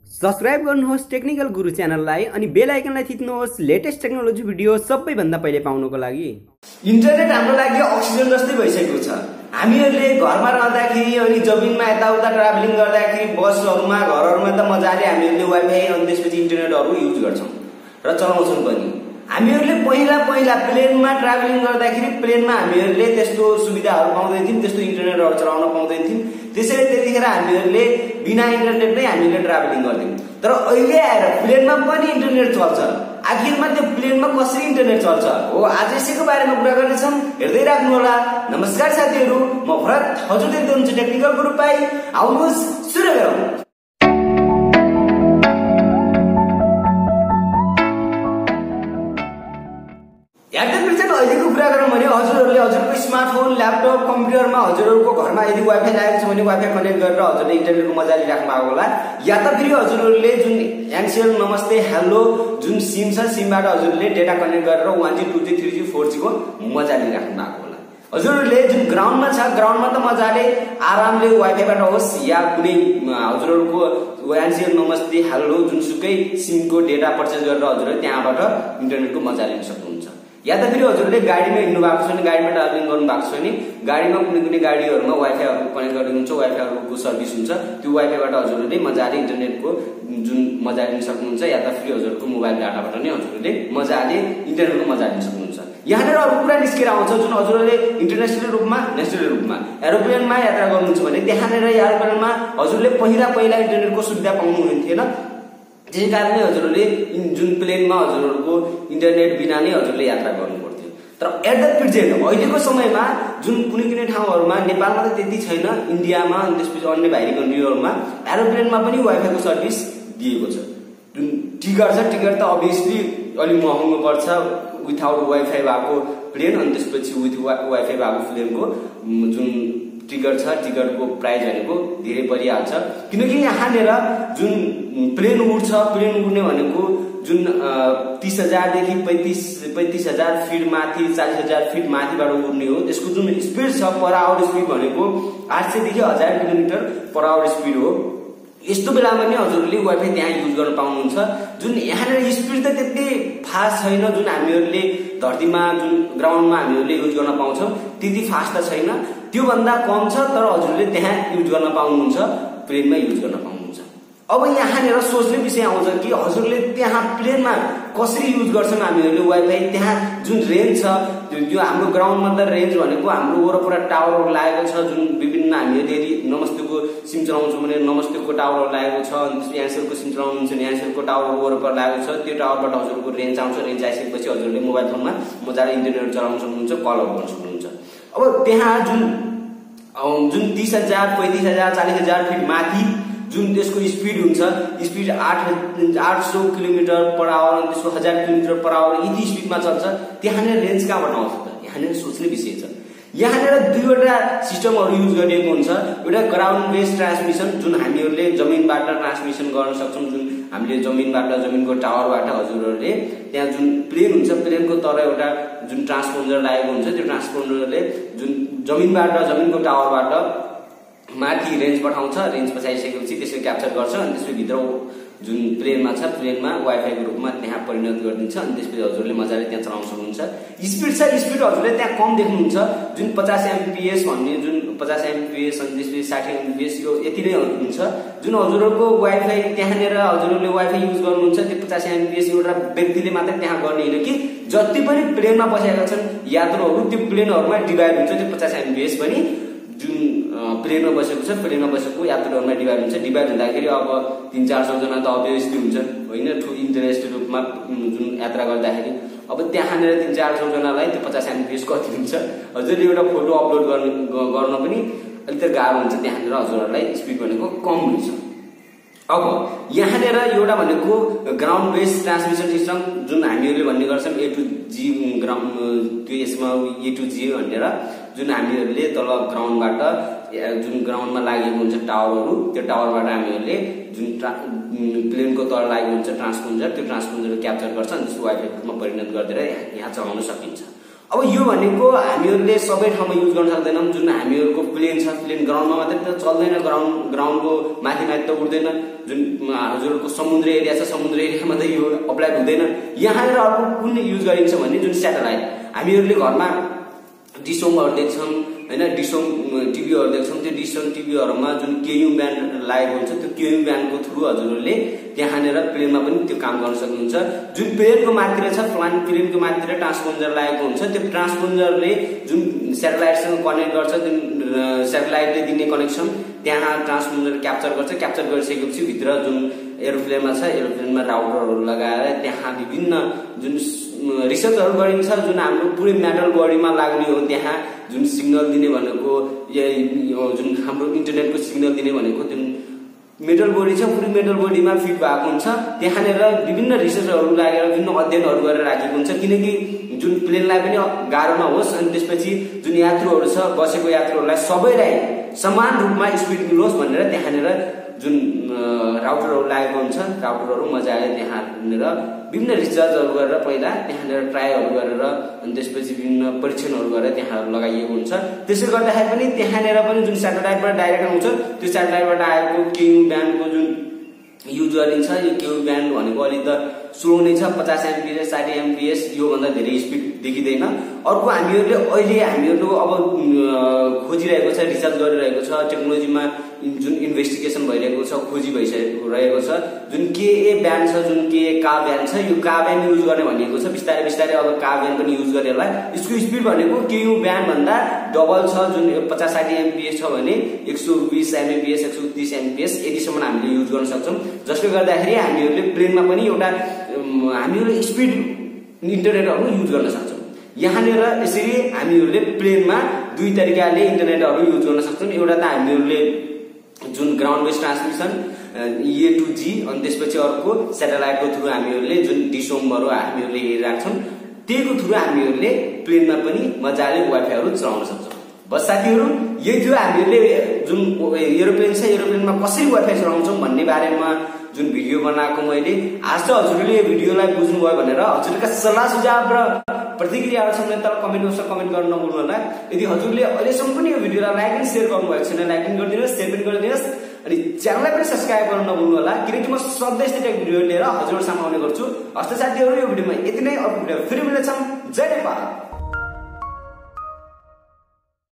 Subscribe गर्नुहोस् technical गुरु च्यानललाई अनि बेल आइकनलाई थिच्नुहोस् लेटेस्ट टेक्नोलोजी भिडियो सबैभन्दा पहिले पाउनको लागि। इन्टरनेट हाम्रो लागि अक्सिजन जस्तै भइसकेको छ। हामीहरूले घरमा रहँदाखेरि अनि जमिनमा यताउता ट्राभलिङ गर्दाखेरि बसहरुमा घरहरुमा त मजाले हामीहरूले वाइफाई अनि त्यसपछि इन्टरनेटहरु युज गर्छौं र चलाउँछौं पनि। हामीहरूले पहिला प्लेनमा ट्राभलिङ गर्दाखेरि प्लेनमा हामीहरूले त्यस्तो सुविधाहरु पाउँदैन थियौं, त्यस्तो इन्टरनेटहरु चलाउन पाउँदैन थियौं। त्यसैले त्यतिखेर हामीहरूले बिना इन्टरनेट नै हामीले ट्राभलिङ गर्थ्यौं। तर अहिले आएर प्लेनमा पनि इन्टरनेट चल्छ। आखिरमा त्यो प्लेनमा कसरी इन्टरनेट चल्छ हो आज यसैको बारेमा कुरा गर्नेछौं। हेर्दै राख्नु होला। नमस्कार साथीहरु, म भरत हजुर देख्दै हुनुहुन्छ टेक्निकल गुरु पाई। आउनुहोस् सुरु गरौँ। अहिलेको कुरा गरौँ भने हजुरहरूले हजुरको स्मार्टफोन, ल्यापटप, कम्प्युटरमा हजुरहरूको घरमा यदि वाइफाई लागेको छ भने वाइफाई कनेक्ट गरेर हजुरले इन्टरनेटको मजा लिइराख्नु भएको होला। या त फेरि हजुरहरूले जुन एनसीएल नमस्ते हेलो जुन सिम छ सिमबाट हजुरले डेटा कनेक्ट गरेर 1G 2G 3G 4G को मजा लिइराख्नु भएको होला। हजुरहरूले जुन ग्राउन्डमा छ ग्राउन्डमा त मजाले आरामले वाइफाईबाट होस् या कुनै हजुरहरूको एनसीएल नमस्ते हेलो जुनसुकै सिमको डेटा पर्चेज गरेर हजुरले त्यहाँबाट इन्टरनेटको मजा लिन सक्नुहुन्छ। या त फेरि हजुरले गाडीमा हिँड्नु भएको छ भने गाडीमा ट्राभलिङ गर्नु भएको छ भने गाडीमा कुनै गाडीहरुमा वाइफाईहरु कनेक्ट गरेको हुन्छ, वाइफाईहरुको सर्भिस हुन्छ, त्यो वाइफाईबाट हजुरले मजाले इन्टरनेटको जुन मजा लिन सक्नुहुन्छ। या त फेरि हजुरको मोबाइल डाटाबाट नै हजुरले मजाले इन्टरनेटको मजा लिन सक्नुहुन्छ। यहाँनेर अरु कुरा निस्केर आउँछ जुन हजुरले इन्टरनेशनल रूपमा नेशनल रूपमा एरोप्लेनमा यात्रा गर्नुहुन्छ भने त्यहाँनेर एरोप्लेनमा हजुरले पहिला इन्टरनेटको सुविधा पाउनु हुन्थेन। त्यसै कारणले हजुरले जुन प्लेनमा हजुरहरूको इन्टरनेट बिना नै हजुरले यात्रा गर्नु पर्थ्यो। तर एट द प्रेजेन्ट अहिलेको समयमा जुन कुनै ठाउँहरुमा नेपालमा त त्यति छैन, इन्डियामा अनि त्यसपछि अन्य बाहिरी कन्ट्रीहरुमा एरोप्लेनमा पनि वाइफाईको सर्भिस दिएको छ। जुन टिकट छ टिकट त अभियसली अलि महँगो पर्छ विथआउट वाइफाई भएको प्लेन अनि त्यसपछि विथ वाइफाई भएको प्लेनको जुन टिकट छ टिकटको प्राइस भनेको धेरै परिहाल्छ। किनकि यहाँनेर जुन प्लेन उड्छ प्लेन उड्ने भनेको जुन 30,000 देखि 35,000 फिट माथि 40,000 फिट माथिबाट उड्ने हो। त्यसको जुन स्पिड छ पर आवर स्पिड भनेको 800 देखि 1000 किलोमिटर पर आवर स्पिड हो। यस्तो बेलामा नि हजुरले वाइफाई त्यहाँ युज गर्न पाउनुहुन्छ। जुन यहाँनेर स्पिड त त्यति फास्ट छैन जुन हामीहरूले धरतीमा जुन ग्राउन्डमा हामीहरूले युज गर्न पाउँछौं त्यति फास्ट त छैन, त्यो भन्दा कम छ। तर हजुरले त्यहाँ युज गर्न पाउनुहुन्छ, प्लेनमा युज गर्न पाउनुहुन्छ। अब यहाँनेर सोच्ने विषय आउँछ कि हजुरले त्यहाँ प्लेनमा कसरी युज गर्छौं हामीहरूले वाइफाई। त्यहाँ जुन रेन्ज छ त्यो हाम्रो ग्राउन्डमा त रेन्ज भनेको हाम्रो वरपर टावरहरु लागेको छ। जुन विभिन्न हामीले यदि नमस्तेको सिम चलाउँछौं भने नमस्तेको टावरहरु लागेको छ, अनि त्यसपछि एनसीएलको सिम चलाउनुहुन्छ भने एनसीएलको टावरहरु वरपर लागेको छ। त्यो टावरबाट हजुरको रेन्ज आउँछ। रेन्ज आइसकेपछि हजुरले मोबाइल फोनमा मजाले इन्टरनेट चलाउन सक्नुहुन्छ, कलहरु गर्न सक्नुहुन्छ। अब त्यहाँ जुन 30,000 35,000 40,000 फिट माथि जुन त्यसको स्पिड हुन्छ स्पिड 800 किलोमिटर पर आवर अनि त्यसको 1000 किलोमिटर पर आवर यति स्पिडमा चल्छ। त्यहाँनेर रेन्ज कहाँबाट आउँछ त यहाँनेर सोच्ने विषय छ। यहाँनेर दुईवटा सिस्टमहरु युज गरिएको हुन्छ। एउटा ग्राउन्ड बेस्ड ट्रान्समिसन जुन हामीहरूले जमिनबाट ट्रान्समिसन गर्न सक्छौं। जुन हामीले जमिनको टावरबाट हजुरहरूले त्यहाँ जुन प्लेन हुन्छ प्लेनको तर एउटा जुन ट्रान्सपोन्डर लागेको हुन्छ त्यो ट्रान्सपोन्डरले जुन जमिनको टावरबाट माथि रेन्ज पठाउँछ। रेन्ज पठाइसकेपछि त्यसले क्याप्चर गर्छ अनि त्यसपछि भित्र जुन प्लेनमा छ प्लेनमा वाइफाईको रूपमा त्यहाँ परिणत गरिदिन्छ। अनि त्यसपछि हजुरले मजाले त्यहाँ चलाउन सक्नुहुन्छ। स्पिड छ स्पिड हजुरले त्यहाँ कम देख्नुहुन्छ। जुन 50 एमबीपीएस भन्ने जुन 50 एमबीपीएस अनि त्यसपछि 60 एमबीपीएस यो यति नै हुन्छ। जुन हजुरहरूको वाइफाई त्यहाँनेर हजुरहरूले वाइफाई युज गर्नुहुन्छ त्यो 50 एमबीपीएस एउटा व्यक्तिले मात्र त्यहाँ गर्ने हैन कि जति पनि प्लेनमा बसेका छन् यात्रुहरू त्यो प्लेनहरुमा डिभाइड हुन्छ। त्यो 50 एमबीपीएस पनि जुन प्लेनमा बसेको छ प्लेनमा बसेको यात्रुहरुमा डिभाइड हुन्छ। डिभाइड हुँदाखेरि अब 300-400 जना त अभियसली हुन्छ हैन ठुलो इन्टरनेशनल रूपमा जुन यात्रा गर्दाखेरि। अब त्यहाँनेर 300-400 जनालाई त्यो 50 एमबीपीएस कति हुन्छ हजुरले एउटा फोटो अपलोड गर्न पनि अलिकति गाह्रो हुन्छ। त्यहाँनेर हजुरहरुलाई स्पिड भनेको कम हुन्छ। अब यहाँनेर एउटा भनेको ग्राउन्ड बेस्ड ट्रान्समिसन सिस्टम जुन हामीहरूले भन्ने गर्छौं A to G ग्राउन्ड त्यो यसमा A to G भनेर जुन हामीहरूले तल ग्राउन्डबाट जुन ग्राउन्डमा लागेको हुन्छ टावरहरु त्यो टावरबाट हामीहरूले जुन प्लेनको तल लागेको हुन्छ ट्रान्सपोन्डर त्यो ट्रान्सपोन्डरले क्याप्चर गर्छ अनि त्यसको वाइफाईमा परिणत गरेर यहाँ चलाउन सकिन्छ। अब यो भनेको हामीहरूले सबै ठाउँमा युज गर्न सक्दैनौँ। जुन हामीहरूको प्लेन छ, प्लेन ग्राउन्डमा मात्रै त चल्दैन, ग्राउन्डको माथि माथि त उड्दैन। जुन हजुरहरूको समुद्र एरिया छ, समुद्र एरियामा त यो अप्लाई हुँदैन। यहाँनिर अर्को कुन युज गरिन्छ भने जुन स्याटेलाइट, हामीहरूले घरमा डिसोमहरू देख्छौँ होइन, डिसोम टिभीहरू देख्छौँ। त्यो डिसोम टिभीहरूमा जुन केयु ब्यान्ड लागेको हुन्छ, त्यो केयु ब्यान्डको थ्रु हजुरहरूले त्यहाँनिर प्लेनमा पनि त्यो काम गर्न सक्नुहुन्छ। जुन प्लेनको माथितिर छ, प्लेनको माथितिर ट्रान्सपोन्जर लागेको हुन्छ, त्यो ट्रान्सपोन्जरले जुन सेटेलाइटसँग कनेक्ट गर्छ, जुन सेटेलाइटले दिने कनेक्सन त्यहाँ ट्रान्सपोन्जर क्याप्चर गर्छ। क्याप्चर गरिसकेपछि भित्र जुन एरोप्लेनमा छ, एरोप्लेनमा राउटरहरू लगाएर त्यहाँ विभिन्न जुन रिसर्चहरू गरिन्छ। जुन हाम्रो पुरै मेटल बडीमा लाग्ने हो, त्यहाँ जुन सिग्नल दिने भनेको जुन हाम्रो इन्टरनेटको सिग्नल दिने भनेको जुन मेटल बडी छ, पुरै मेटल बडीमा फिट भएको हुन्छ। त्यहाँनिर विभिन्न रिसर्चहरू लागेर विभिन्न अध्ययनहरू गरेर राखेको हुन्छ, किनकि जुन प्लेनलाई पनि गाह्रो नहोस् अनि त्यसपछि जुन यात्रुहरू छ, बसेको यात्रुहरूलाई सबैलाई समान रूपमा स्पिड मिलोस् भनेर त्यहाँनिर जुन राउटरहरू लागेको हुन्छ। राउटरहरू मजाले त्यहाँनिर विभिन्न रिसर्चहरू गरेर पहिला त्यहाँनिर ट्रायलहरू गरेर अनि त्यसपछि विभिन्न परीक्षणहरू गरेर त्यहाँ लगाइएको हुन्छ। त्यसले गर्दाखेरि पनि त्यहाँनिर पनि जुन स्याटेलाइटबाट डाइरेक्ट आउँछ, त्यो स्याटेलाइटबाट आएको केयु ब्यान्डको जुन युज गरिन्छ। यो केयु ब्यान्ड भनेको अलिक त स्लो नै छ, 50 MPS 60 MPS, योभन्दा धेरै स्पिड देखिँदैन। अर्को हामीले हामीहरू अब खोजिरहेको छ, रिसर्च गरिरहेको छ, टेक्नोलोजीमा जुन इन्भेस्टिगेसन भइरहेको छ, खोजी भइरहेको छ। जुन KA ब्यान्ड छ, जुन का ब्यान्ड छ, यो का ब्यान्ड युज गर्ने भनिएको छ। बिस्तारै बिस्तारै अब का ब्यान्ड पनि युज गरेर यसको स्पिड भनेको केयु ब्यान्ड भन्दा डबल छ। जुन 50-60 MPS छ भने 120 MPS 130 MPS यतिसम्म हामीले युज गर्न सक्छौँ। जसले गर्दाखेरि हामीहरूले प्लेनमा पनि एउटा हामीहरूले स्पिड इन्टरनेटहरू युज गर्न सक्छौँ। यहाँनिर यसरी हामीहरूले प्लेनमा दुई तरिकाले इन्टरनेटहरू युज गर्न सक्छौँ। एउटा त हामीहरूले जुन ground based transmission A to G, अनि त्यसपछि अर्को सेटेलाइटको थ्रु हामीहरूले जुन डिसोमहरू हामीहरूले हेरिरहेको छौँ, त्यहीको थ्रु हामीहरूले प्लेनमा पनि मजाले वाइफाईहरू चलाउन सक्छौँ। बस साथीहरू, यही थियो हामीहरूले जुन एरोप्लेन छ, एरोप्लेनमा कसरी वाइफाई चलाउँछौँ भन्ने बारेमा जुन भिडियो बनाएको मैले। आज त हजुरहरूले यो भिडियोलाई बुझ्नुभयो भनेर हजुरका सल्लाह सुझाव र प्रतिक्रियाहरू छन् भने तल कमेन्ट बक्समा कमेन्ट गर्न नभुल्नु होला। यदि हजुरले अहिलेसम्म पनि यो भिडियोलाई लाइक एन्ड सेयर गर्नुभएको छैन, लाइक पनि गरिदिनुहोस्, सेयर पनि गरिदिनुहोस्, अनि च्यानललाई पनि सब्स्क्राइब गर्न नभुल्नु होला, किनकि म सधैँ यस्तै टाइप भिडियो लिएर हजुरहरू सामु आउने गर्छु। हस्त साथीहरू, यो भिडियोमा यति नै। अर्को भिडियो फेरि मिल्नेछौँ। जय नेपाल।